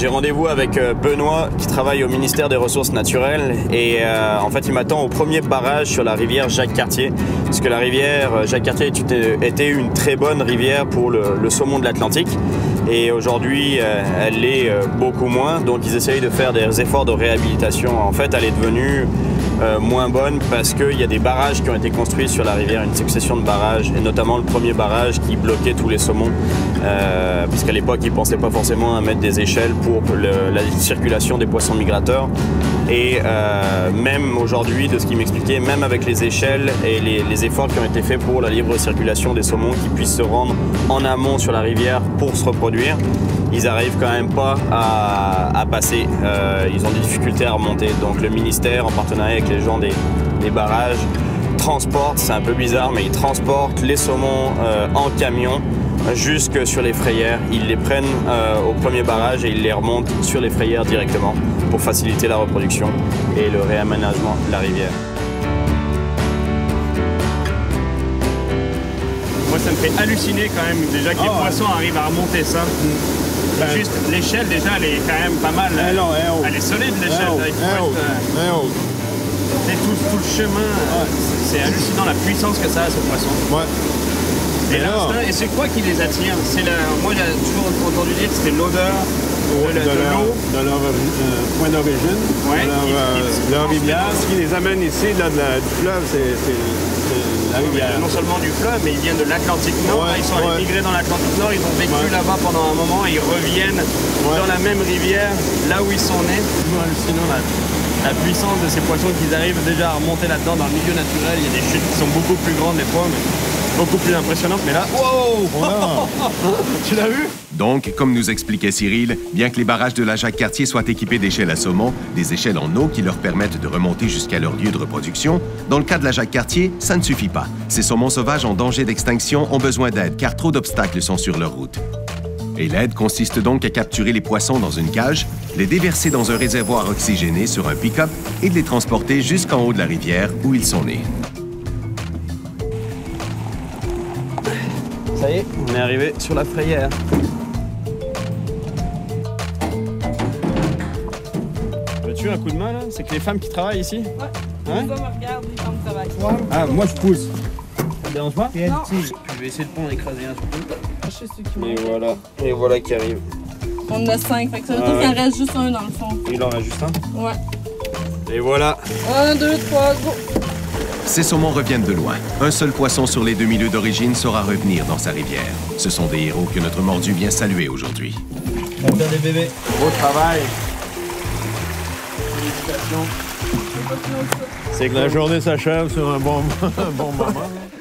J'ai rendez-vous avec Benoît qui travaille au ministère des Ressources naturelles et en fait il m'attend au premier barrage sur la rivière Jacques-Cartier parce que la rivière Jacques-Cartier était une très bonne rivière pour le saumon de l'Atlantique et aujourd'hui elle l'est beaucoup moins, donc ils essayent de faire des efforts de réhabilitation. En fait elle est devenue moins bonne parce qu'il y a des barrages qui ont été construits sur la rivière, une succession de barrages et notamment le premier barrage qui bloquait tous les saumons parce qu'à l'époque ils ne pensaient pas forcément à mettre des échelles pour la circulation des poissons migrateurs et même aujourd'hui, de ce qu'il m'expliquait, même avec les échelles et les efforts qui ont été faits pour la libre circulation des saumons qui puissent se rendre en amont sur la rivière pour se reproduire, ils n'arrivent quand même pas à passer, ils ont des difficultés à remonter. Donc le ministère, en partenariat avec les gens des barrages, transporte, c'est un peu bizarre, mais ils transportent les saumons en camion jusque sur les frayères. Ils les prennent au premier barrage et ils les remontent sur les frayères directement pour faciliter la reproduction et le réaménagement de la rivière. Moi, ça me fait halluciner quand même déjà que les poissons arrivent à remonter ça. Juste l'échelle, déjà, elle est quand même pas mal. Elle est solide, l'échelle. C'est tout le chemin. C'est hallucinant la puissance que ça a, ce poisson. Ouais. Et c'est quoi qui les attire? Moi, j'ai toujours entendu dire que c'était l'odeur de leur point d'origine, leur rivière. Ce qui les amène ici, là, du fleuve, c'est la rivière. Non seulement du fleuve, mais ils viennent de l'Atlantique Nord. Ils sont immigrés dans l'Atlantique Nord, ils ont vécu là-bas pendant un moment et ils reviennent dans la même rivière, là où ils sont nés. C'est hallucinant la puissance de ces poissons qu'ils arrivent déjà à remonter là-dedans dans le milieu naturel. Il y a des chutes qui sont beaucoup plus grandes des fois, mais beaucoup plus impressionnantes. Mais là, wow! Tu l'as vu? Donc, comme nous expliquait Cyril, bien que les barrages de la Jacques-Cartier soient équipés d'échelles à saumon, des échelles en eau qui leur permettent de remonter jusqu'à leur lieu de reproduction, dans le cas de la Jacques-Cartier, ça ne suffit pas. Ces saumons sauvages en danger d'extinction ont besoin d'aide car trop d'obstacles sont sur leur route. Et l'aide consiste donc à capturer les poissons dans une cage, les déverser dans un réservoir oxygéné sur un pick-up et de les transporter jusqu'en haut de la rivière où ils sont nés. Ça y est, on est arrivé sur la frayère. Veux-tu un coup de main là? C'est que les femmes qui travaillent ici? Ouais. Les hommes regardent, les femmes travaillent. Ah, moi je pousse. Ça te dérange pas? Non. Je vais essayer de pas en écraser un surtout. Et voilà qui arrive. On en a 5, fait que ça veut dire qu'il en reste juste un dans le fond. Il en reste juste un? Ouais. Et voilà. 1, 2, 3, go! Ces saumons reviennent de loin. Un seul poisson sur les deux milieux d'origine saura revenir dans sa rivière. Ce sont des héros que notre mordu vient saluer aujourd'hui. On va faire des bébés. Beau travail. Félicitations. C'est que la journée s'achève sur un bon moment.